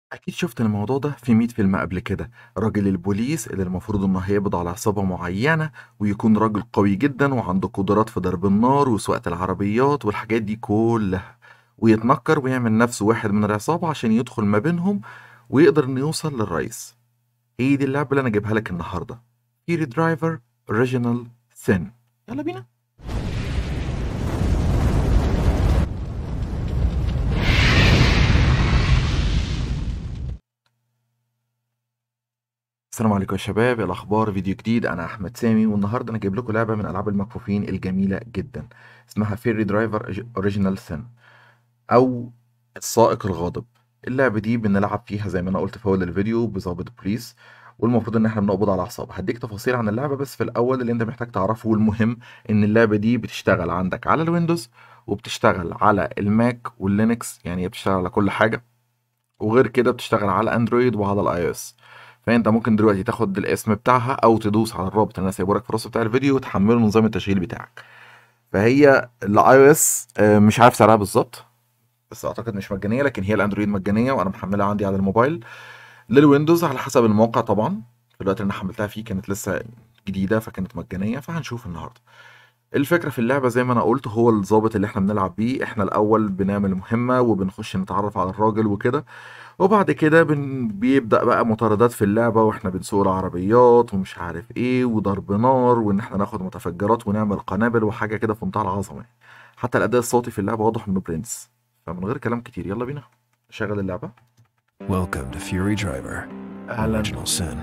أكيد شُفت الموضوع ده في 100 فيلم قبل كده، راجل البوليس اللي المفروض إنه هيقبض على عصابة معيّنة، ويكون راجل قوي جدًا وعنده قدرات في ضرب النار وسواقة العربيات والحاجات دي كلّها، ويتنكّر ويعمل نَفْسه واحد من العصابة عشان يدخل ما بينهم ويقدر إنه يوصل للرئيس. هي دي اللعبة اللي أنا جايبها لك النهارده، Fury Driver Original Sin. يالّا بينا. السلام عليكم يا شباب، إيه الأخبار؟ فيديو جديد. أنا أحمد سامي، والنهارده أنا جايب لكم لعبة من ألعاب المكفوفين الجميلة جدا، اسمها فيري درايفر أوريجينال سين، أو السائق الغاضب. اللعبة دي بنلعب فيها زي ما أنا قلت في أول الفيديو بضابط بوليس، والمفروض إن إحنا بنقبض على عصابة. هديك تفاصيل عن اللعبة، بس في الأول اللي أنت محتاج تعرفه والمهم إن اللعبة دي بتشتغل عندك على الويندوز، وبتشتغل على الماك واللينكس، يعني هي بتشتغل على كل حاجة. وغير كده بتشتغل على الاندرويد وعلى الاي او اس. فانت ممكن دلوقتي تاخد الاسم بتاعها او تدوس على الرابط اللي انا سايبه لك في الوصف بتاع الفيديو وتحمله نظام التشغيل بتاعك. فهي الاي او اس مش عارف سعرها بالظبط، بس اعتقد مش مجانيه، لكن هي الاندرويد مجانيه وانا محملها عندي على الموبايل. للويندوز على حسب الموقع طبعا، في الوقت اللي انا حملتها فيه كانت لسه جديده فكانت مجانيه، فهنشوف النهارده. الفكرة في اللعبة زي ما أنا قلت، هو الضابط اللي احنا بنلعب بيه. احنا الأول بنعمل مهمة وبنخش نتعرف على الراجل وكده، وبعد كده بيبدأ بقى مطاردات في اللعبة، واحنا بنسوق العربيات ومش عارف ايه وضرب نار، وان احنا ناخد متفجرات ونعمل قنابل وحاجة كده في منتهى العظمة يعني. حتى الأداء الصوتي في اللعبة واضح انه برنس. فمن غير كلام كتير يلا بينا نشغل اللعبة. Welcome to Fury Driver, أهلا. Original Sin.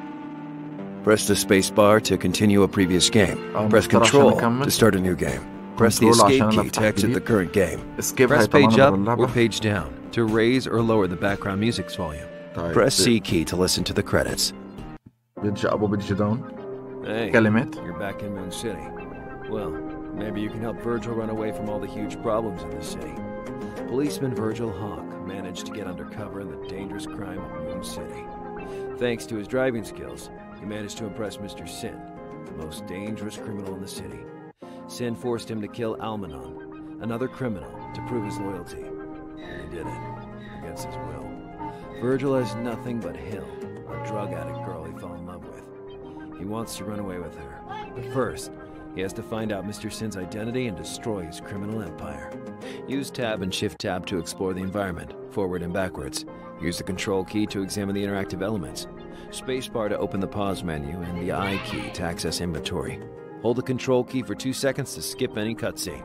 Press the space bar to continue a previous game. أو Press نختار عشان Control to نكمل. start a new game. Press the كنترول عشان Escape أنا key to أفتح exit the جديد. current game. اسكيب Press هيطلعني page بره up or اللعبة. page down to raise or lower the background music's volume. طيب Press C key to listen to the credits. بيدج أب وبيدج داون. Hey, كلمات. you're back in Moon City. Well, maybe you can help Virgil run away from all the huge problems in the city. Policeman Virgil Hawk managed to get undercover in the dangerous crime of Moon City. Thanks to his driving skills, he managed to impress Mr. Sin, the most dangerous criminal in the city. Sin forced him to kill Almanon, another criminal, to prove his loyalty. And he did it, against his will. Virgil has nothing but Hill, a drug addict girl he fell in love with. He wants to run away with her, but first, he has to find out Mr. Sin's identity and destroy his criminal empire. Use Tab and Shift-Tab to explore the environment, forward and backwards. Use the Control key to examine the interactive elements. Spacebar to open the pause menu and the I key to access inventory. Hold the Control key for 2 seconds to skip any cutscene.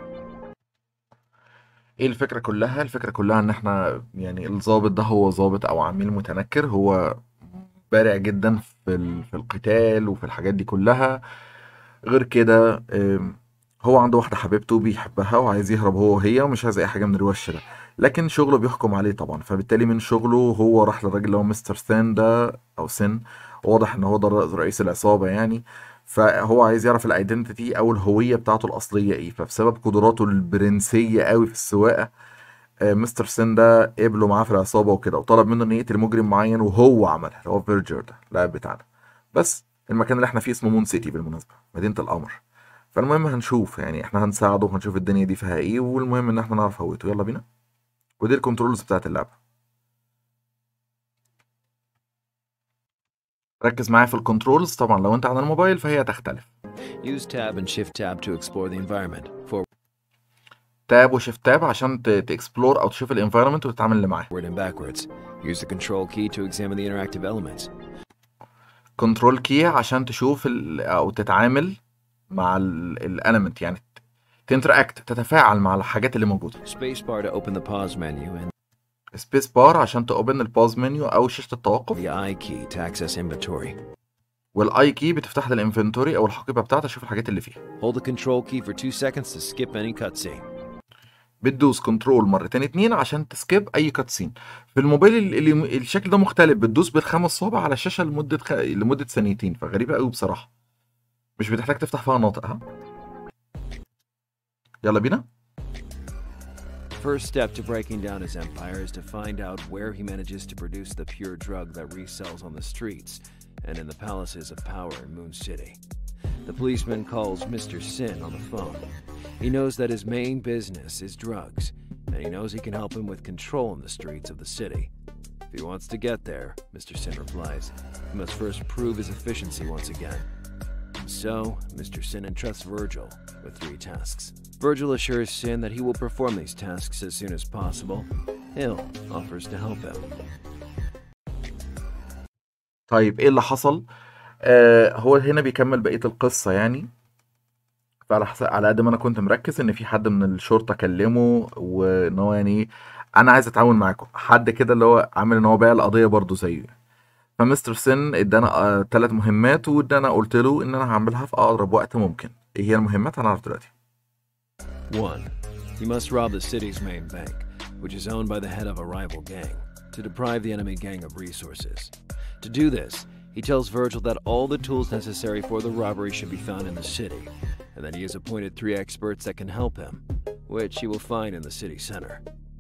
ايه الفكرة كلها؟ الفكرة كلها ان احنا يعني الضابط ده هو ضابط او عميل متنكر، هو بارع جدا في القتال وفي الحاجات دي كلها. غير كده هو عنده واحدة حبيبته بيحبها وعايز يهرب هو وهي، ومش عايز اي حاجة من الوش ده، لكن شغله بيحكم عليه طبعا. فبالتالي من شغله هو راح للراجل اللي هو مستر سين ده او سن، واضح ان هو ده رئيس العصابة يعني. فهو عايز يعرف الايدنتيتي او الهوية بتاعته الاصلية ايه. فبسبب قدراته البرنسية قوي في السواقة، مستر سين ده قبله معاه في العصابة وكده، وطلب منه انه يقتل مجرم معين، وهو عملها اللي هو فيرجر ده اللاعب بتاعنا. بس المكان اللي احنا فيه اسمه مون سيتي بالمناسبة، مدينة القمر. فالمهم هنشوف، يعني احنا هنساعده وهنشوف الدنيا دي فيها ايه، والمهم ان احنا نعرف هويته. يلا بينا. ودي الكنترولز بتاعت اللعبة. ركز معايا في الكنترولز، طبعا لو انت على الموبايل فهي تختلف. Use Tab and Shift-Tab to explore the environment, تاب وشيفت تاب عشان تكسبلور او تشوف الانفايرمنت وتتعامل اللي معاه. forward and backwards. Use the Control key to examine the interactive elements. كنترول كي عشان تشوف او تتعامل مع الاليمنت، يعني تنتراكت، تتفاعل مع الحاجات اللي موجوده. Spacebar to open the pause menu and سبيس بار عشان تأوبن الباز منيو او شاشه التوقف. the I key to access inventory. والاي كي بتفتح لي الانفنتوري او الحقيبه بتاعتي، اشوف الحاجات اللي فيها. Hold the Control key for 2 seconds to skip any cutscene. بتدوس كنترول مرتين اتنين عشان تسكيب اي كاتسين. في الموبايل اللي الشكل ده مختلف، بتدوس بالخمس صوابع على الشاشه لمده ثانيتين، فغريبه قوي بصراحه. مش بتحتاج تفتح فيها ناطق. ها يلا بينا. First step to breaking down his empire is to find out where he manages to produce the pure drug that resells on the streets and in the palaces of power in Moon City. The policeman calls Mr. Sin on the phone. He knows that his main business is drugs, and he knows he can help him with control in the streets of the city. If he wants to get there, Mr. Sin replies, he must first prove his efficiency once again. So, Mr. Sin entrusts Virgil with 3 tasks. Virgil assures Sin that he will perform these tasks as soon as possible. Hill offers to help him. طيب ايه اللي حصل؟ هو هنا بيكمل بقية القصة يعني. على قد ما انا كنت مركز ان في حد من الشرطة كلمه وان هو يعني انا عايز اتعاون معاكم، حد كده اللي هو عامل ان هو بايع القضية برضه زيه. فمستر سن ادانا 3 مهمات، وادانا قلت له ان انا هعملها في اقرب وقت ممكن. ايه هي المهمات؟ هنعرف دلوقتي. 1. You must rob the city's main bank, which is owned by the head of a rival gang, to deprive the enemy gang of resources. To do this, he tells Virgil that all the tools necessary for the robbery should be found in the city, and that he has appointed 3 experts that can help him, which he will find in the city center.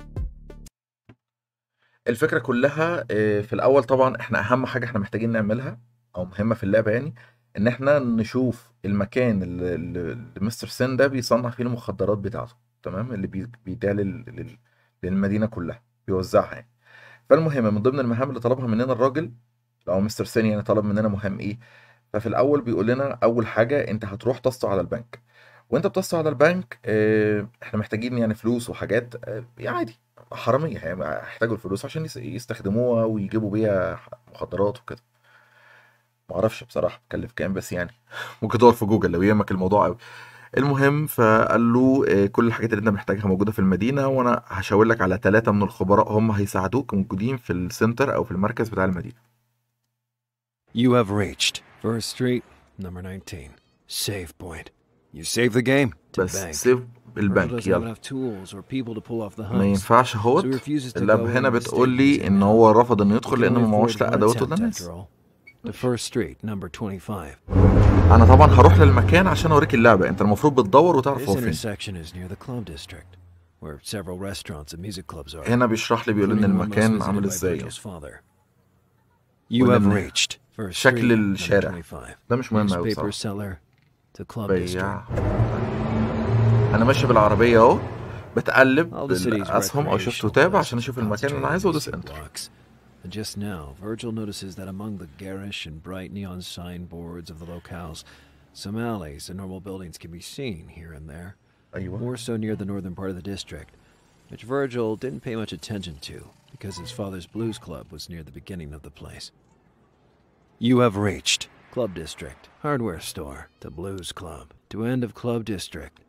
الفكرة كلها في الأول طبعا احنا أهم حاجة احنا محتاجين نعملها أو مهمة في اللعبة يعني إن احنا نشوف المكان اللي مستر سن ده بيصنع فيه المخدرات بتاعته، تمام، اللي بيديها للمدينة كلها بيوزعها يعني. فالمهم من ضمن المهام اللي طلبها مننا الراجل أو مستر سن يعني طلب مننا مهام إيه؟ ففي الأول بيقول لنا أول حاجة أنت هتروح تسطو على البنك، وأنت بتسطو على البنك احنا محتاجين يعني فلوس وحاجات يعني عادي حرامية يعني هيحتاجوا الفلوس عشان يستخدموها ويجيبوا بيها مخدرات وكده. معرفش بصراحة بتكلف كام، بس يعني ممكن تدور في جوجل لو يهمك الموضوع قوي. المهم فقال له كل الحاجات اللي انت محتاجها موجودة في المدينة، وانا هشاور لك على 3 من الخبراء هم هيساعدوك موجودين في السنتر او في المركز بتاع المدينة. You have reached First Street, number 19. Save point. You save the game to بس bank. سيف Virgil البنك doesn't have يلا. enough tools or people to pull off the ما heist, ينفعش so he اهوت. refuses to اللاب go هنا in the بتقول state he's لي in ان now. هو رفض انه He يدخل can لانه only ما معهوش afford لا one ادواته attempt ولا after ناس. all. To First Street, number 25. انا طبعا هروح للمكان عشان اوريك اللعبة، انت المفروض بتدور وتعرف This هو فين. intersection is near the club district, where several restaurants and music clubs are, هنا بيشرح لي بيقول ان including one most المكان visited عامل by ازاي. Virgil's father. You have وان reached First شكل Street, number الشارع 25. ده مش مهم قوي Newspaper بصراحة. seller to club بياع. district. انا ماشي بالعربية اهو بتقلب All the city's بالاسهم او شيفت recreational وتاب عشان places اشوف are المكان اللي انا concentrated in عايزه these وادوس 2 انتر. blocks. And just now, Virgil notices that among the garish and bright neon signboards of the locales, some alleys and normal buildings can be seen here and there, ايوه more so near the northern part of the district, which Virgil didn't pay much attention to because his father's blues club was near the beginning of the place. You have reached Club District, hardware store to Blues Club, to end of Club District.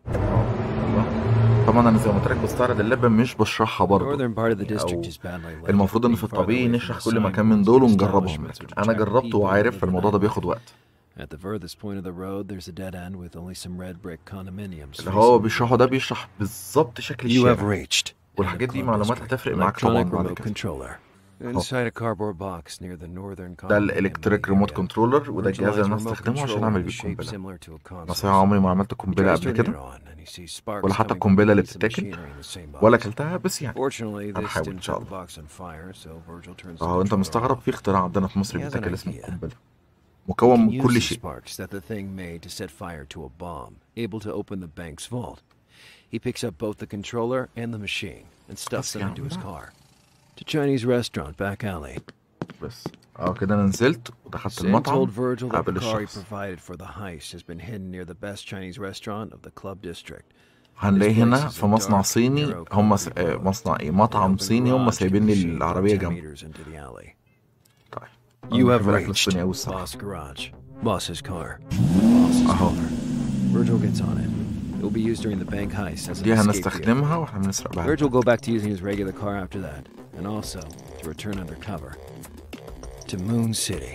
طبعا انا زي ما قلت لك بستعرض اللعبة مش بشرحها The برضه northern part of the يعني، district او is badly lit, المفروض ان being في farther الطبيعي away from نشرح the كل مكان من signboards دول and ونجربهم، establishments لكن which انا attract جربته people to وعارف live the فالموضوع ده nightlife. بياخد وقت. At the furthest point of the road, there's a dead end with only some red brick condominiums اللي هو facing the بيشرحه ده road. بيشرح بالظبط شكل You have الشارع، reached end of والحاجات دي Club معلومات District. هتفرق معاك طبعا Electronic بعد remote كده. controller. اهو Inside a cardboard box near the northern ده condominium الالكتريك meeting ريموت area, كنترولر، وده Virgil الجهاز lines اللي a انا remote استخدمه عشان controller اعمل in a بيه shape القنبلة. similar to a نصيحة console's. عمري ما عملت He قنبلة tries قبل turning it كده on and he sees sparks ولا حتى coming from القنبلة a اللي piece of بتتاكل machinery in the same ولا box. اكلتها، بس يعني Fortunately, this هنحاول ان didn't شاء set the الله. box on fire, so Virgil turns the اهو انت controller مستغرب off. في اختراع عندنا في He مصر has an بيتاكل اسمه idea. القنبلة، He مكون can من use كل the شيء. sparks that the thing made to set fire to a bomb, able to open the bank's vault. He picks up both the controller and the machine and stuffs بس them يا into عم his بقى. car. To Chinese restaurant back alley. بس اهو كده انا نزلت ودخلت Sin told المطعم Virgil that the قابل car he الشخص. provided for the heist has been hidden near the best Chinese restaurant of the club district. This هنلاقي place هنا is في a مصنع dark, صيني narrow هم concrete road. مصنع ايه An مطعم open صيني هم garage can سايبين be لي seen about العربية 10 جنبه. meters into the alley. طيب انا You have بحب الاكل reached الصيني قوي الصراحة. Boss Garage. Boss's car. Boss's اهو car. Virgil gets on it. It will be used during the bank heist as an دي escape vehicle. هنستخدمها واحنا بنسرق بها Virgil will البنك. go back to using his regular car after that, and also to return undercover to Moon City.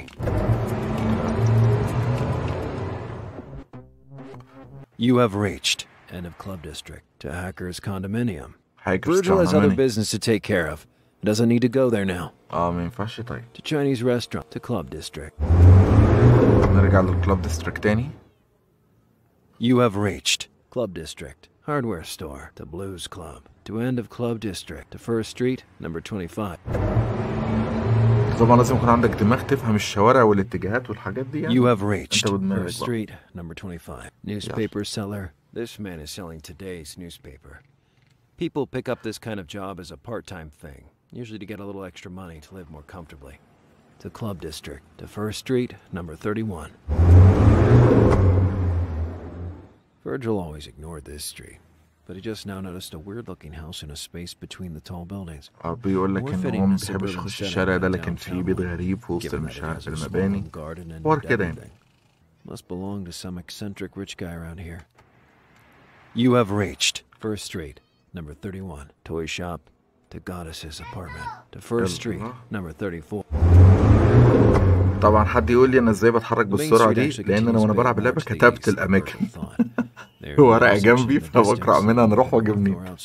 You have reached end of club district to Hacker's condominium. هاجرز Virgil has other كمان. business to take care of. He doesn't need to go there now. ما ينفعش. طيب To Chinese restaurant to club district. نرجع للكلاب ديستريكت تاني. You have reached club district. Hardware store to Blues Club. To end of club district to First Street, number 25. طبعا لازم يكون عندك دماغ تفهم الشوارع والاتجاهات والحاجات دي يعني. You have reached انت ودماغك First بقى. Street, number 25. Newspaper seller. This man is selling today's newspaper. People pick up this kind of job as a part-time thing, usually to get a little extra money to live more comfortably. To Club District, to First Street, number 31. Virgil always ignored this street, but he just now noticed a weird-looking house in a space between the tall buildings. بيقول لك ان هو ما بيحبش يخش الشارع ده، لكن في بيت غريب في وسط المباني حوار كده يعني. Must belong to some eccentric rich guy around here. You have reached First Street, number 31. Toy shop to Goddess's apartment. To First Street, number 34. طبعا حد يقول لي انا ازاي بتحرك بالسرعه دي، لان انا وانا بلعب اللعبه كتبت الاماكن ورقه جنبي فبقرا منها نروح واجي منين.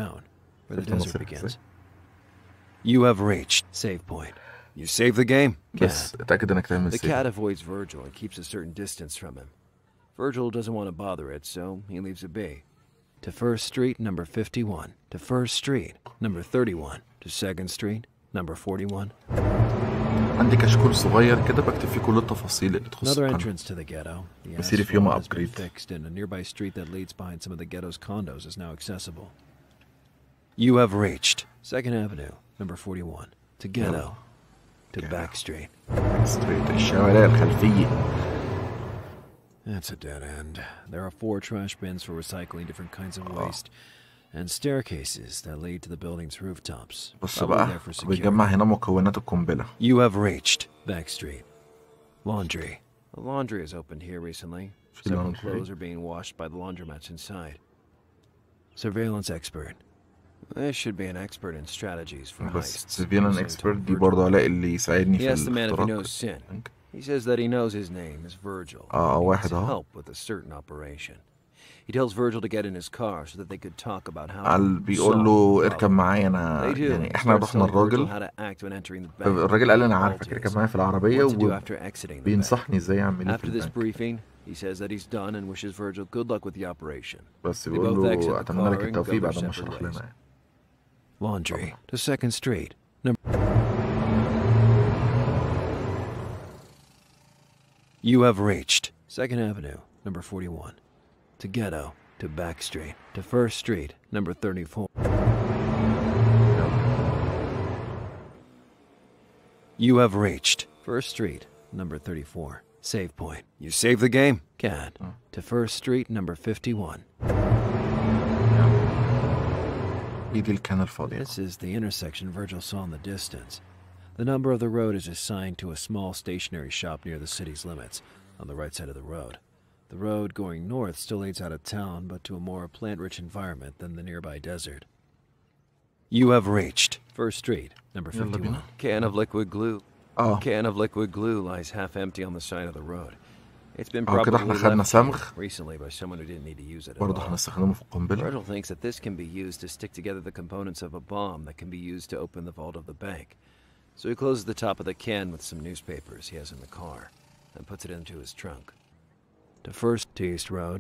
You have reached save point. You save the game. بس اتاكد انك تعمل The سيف. cat avoids Virgil and keeps a certain distance from him. Virgil doesn't want to bother it, so he leaves it be. To First Street, number 51. To First Street, number 31. To Second Street, number 41. عندي كشكول صغير كده بكتب فيه كل التفاصيل اللي تخص Another القناة. entrance to the ghetto. The بصير في يوم asphalt has been upgrade. fixed, and a nearby street that leads behind some of the ghetto's condos is now accessible. You have reached Second Avenue, number 41. To ghetto. To Back Street. ستريت الشوارع الخلفية. That's a dead end. There are 4 trash bins for recycling different kinds of waste, and staircases that lead to the building's rooftops. بص Probably بقى there for security. بيجمع هنا مكونات القنبلة. You have reached Back Street. Laundry. The laundry has opened here recently. Several laundry. clothes are being washed by the laundromats inside. Surveillance expert. This should be an expert in strategies for بس heists. سيفيلان So he اكسبرت told دي Virgil. برضه علاء اللي يساعدني He في asked the man if he الاختراق. knows Sin. He says that he knows his name is Virgil. He واحد needs اهو. help with a certain operation. He tells Virgil to get in his car so that they could talk about how بيقول له اركب معايا انا، They do. يعني احنا رحنا Virgil الراجل، how to act when entering the bank. الراجل قال لي انا عارفك اركب معايا في العربية What to do after exiting the bank. وبينصحني ازاي اعمل ايه في After this البنك. briefing, he says that he's done and wishes Virgil good luck with the operation. بس They بيقول both exit له the اتمنى لك car and التوفيق go بعد their ما separate شرح ways. لنا. Laundry to Second Street. You have reached Second Avenue, number 41. To Ghetto, to Back Street, to First Street, number 34. You have reached First Street, number 34. Save point. You save the game? Cat. To First Street, number 51. ايدي الكنة الفاضية. This is the intersection Virgil saw in the distance. The number of the road is assigned to a small stationery shop near the city's limits, on the right side of the road. The road going north still leads out of town, but to a more plant-rich environment than the nearby desert. You have reached First Street, number 51. Can of liquid glue. Can of liquid glue lies half empty on the side of the road. It's been كده probably احنا خدنا left صمغ here recently by someone who didn't need to use it at برضه all. هنستخدمه في القنبلة. Virgil thinks that this can be used to stick together the components of a bomb that can be used to open the vault of the bank. So he closes the top of the can with some newspapers he has in the car and puts it into his trunk. To First East Road.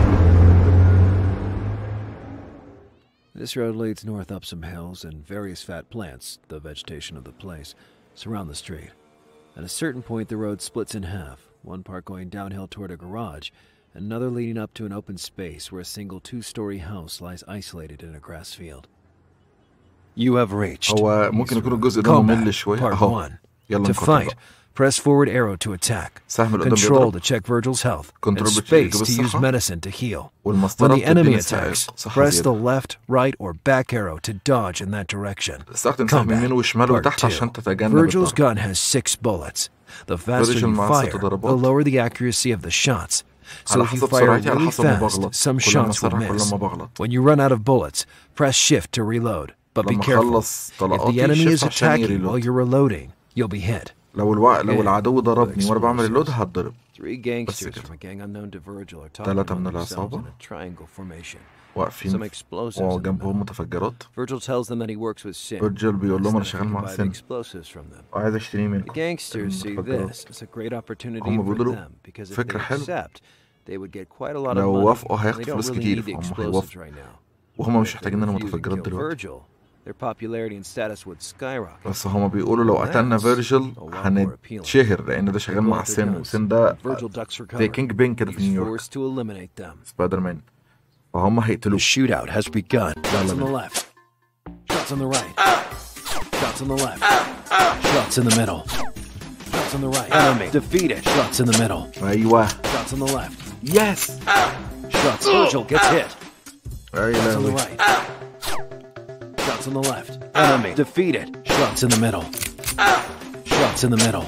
This road leads north up some hills, and various fat plants, the vegetation of the place, surround the street. At a certain point, the road splits in half, one part going downhill toward a garage, and another leading up to an open space where a single 2-story house lies isolated in a grass field. You have reached. هو ممكن يكون الجزء ده ممل شوية. Part 1. يلا To نكتب fight, بقى. press forward arrow to attack. سهم اللي قدام Control بيضرب. to check Virgil's health. And Control space بتجيب to use الصحة. medicine to heal. When والمسطرة the enemy بتديني attacks, صحة press the زيادة. left, right, or back arrow to dodge in that direction. استخدم سهم يمين وشمال Part وتحت 2. عشان تتجنب Virgil's الضرب. gun has 6 bullets. The faster Virgil you مع fire, 6 ضربات. the lower the accuracy of the shots. So على if you حسب fire سرعتي على really حسب ما fast, بغلط. some كل ما shots will أسرع كل miss. ما بغلط. When you run out of bullets, press shift to reload. But be لما careful. أخلص If طلقاتي the enemy is shift عشان attacking يريلود. while you're reloading, you'll be hit. لو العدو ضربني وانا بعمل اللود هتضرب. 3 gangsters from a gang unknown to Virgil are talking 3 among من themselves العصابة in a triangle formation. Some واقفين explosives in the middle. وجنبهم متفجرات. Virgil tells them that he works with Sin. فيرجل بيقول لهم انا شغال He مع buys سن explosives from them. وعايز اشتري The منكم gangsters see المتفجرات. this as a great opportunity هم for بيقولوا them because if فكرة they حلوة. accept, they would get quite a lot of لو money. وافقوا They هياخدوا don't فلوس really كتير need the فهم explosives هيوافقوا right now. وهم مش If they محتاجين لنا refuse and متفجرات kill دلوقتي. Virgil, their popularity and status would skyrocket. بس هما بيقولوا لو قتلنا فيرجل هنتشهر لأن ده شغال مع سن وسن ده زي كينج بين كده في نيويورك سبايدر مان فهم The هيقتلوه. shootout has begun. Shots on the left. Shots on the right. Shots on the left. Shots in the middle. Shots on the right. Enemy defeated. Shots in the middle. ايوه Shots on the left. يس. Shots. Virgil gets hit. اي Shots on the لهوي. right. Shots on the left. Enemy defeated. Shots in the middle. Shots in the middle.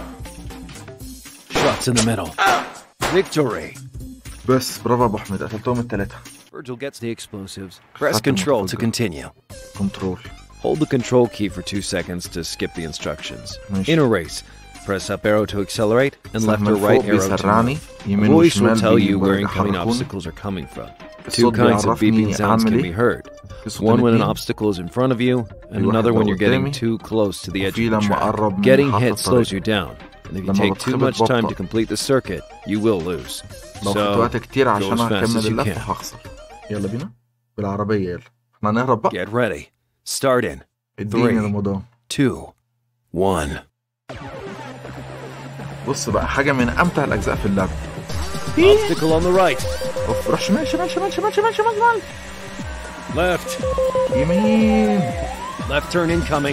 Shots in the middle. Victory. بس برافو يا ابو احمد، قتلتهم الثلاثه. Virgil gets the explosives. Press control to continue. كنترول. Hold the control key for 2 seconds to skip the instructions. ماشي. In a race, press up arrow to accelerate and left من or فوق right arrow to بيسرعني، move. يمين A voice will وشمال tell you where incoming بيحركوني. obstacles are coming from. Two الصوت kinds of بيعرفني beeping sounds أعمل can إيه. be heard. في صوت One when an الاتنين، obstacle is in front of you, and في واحد another when لو you're getting قدامي، too close to the edge وفي of the لما track. أقرب من Getting محطة hit slows you الطريق. down, and if you لما take too بتخبط much time to ببطأ. complete the circuit, you will lose. لو خدت So, وقت كتير go عشان as fast هكمل as you اللف can. هخسر. يلا بينا بالعربية، يلا احنا هنهرب بقى. Get ready. Start in اديني 3, رمضان. 2, 1. بص بقى، حاجة من أمتع الأجزاء في اللعبة. Obstacle on the right. اوف، روح شمال شمال شمال شمال شمال شمال شمال. Left. يمين. Left turn incoming.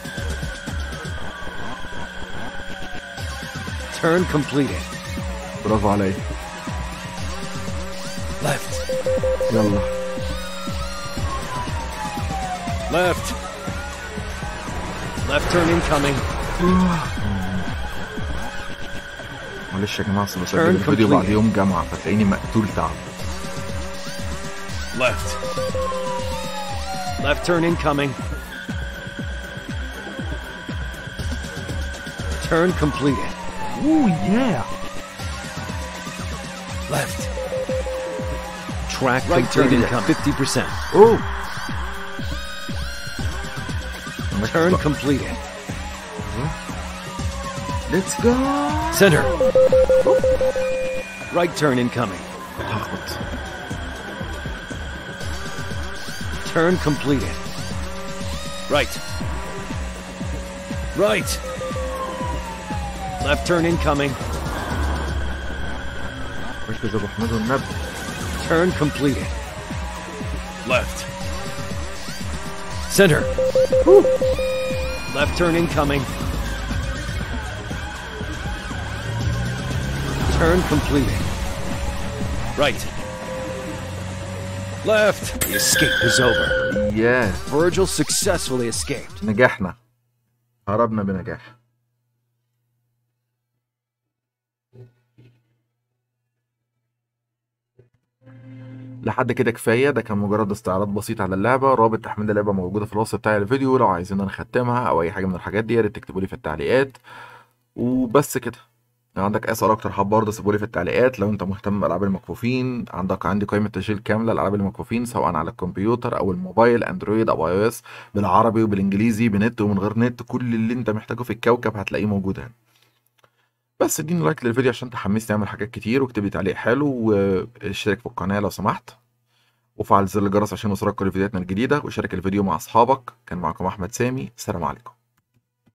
Turn completed. برافو عليا. Left. يلا. Left. Left turn incoming. معلش يا جماعة، أصل بسجل Turn الفيديو بعد completed. يوم جامعة فتلاقيني مقتول تعب. Left. Left turn incoming. Turn completed. اوه ياه. Left. Track right turn incoming. 50%. اوه. Turn completed. ليتس جو. Center. Right turn incoming. هخبط. Turn completed. Right. Right. Left turn incoming. ركز يا ابو حميد والنبي. Turn completed. Left. Center. Left turn incoming. Turn completed. Right. Left. The escape is over. ياه. Virgil successfully escaped. نجحنا، هربنا بنجاح. لحد كده كفاية، ده كان مجرد استعراض بسيط على اللعبة. رابط تحميل اللعبة موجودة في الوصف بتاع الفيديو، لو عايزين نختمها أو أي حاجة من الحاجات دي يا ريت تكتبوا لي في التعليقات. وبس كده. لو عندك أي سؤال أكتر حاب برضه سيبوا لي في التعليقات. لو أنت مهتم بألعاب المكفوفين، عندي قائمة تشغيل كاملة لألعاب المكفوفين سواء على الكمبيوتر أو الموبايل، أندرويد أو أي أو إس، بالعربي وبالإنجليزي، بنت ومن غير نت. كل اللي أنت محتاجه في الكوكب هتلاقيه موجود هنا. بس اديني لايك للفيديو عشان تحمسني اعمل حاجات كتير، واكتب لي تعليق حلو، واشترك في القناة لو سمحت، وفعل زر الجرس عشان يوصلك كل فيديوهاتنا الجديدة، وشارك الفيديو مع اصحابك. كان معكم احمد سامي، السلام عليكم.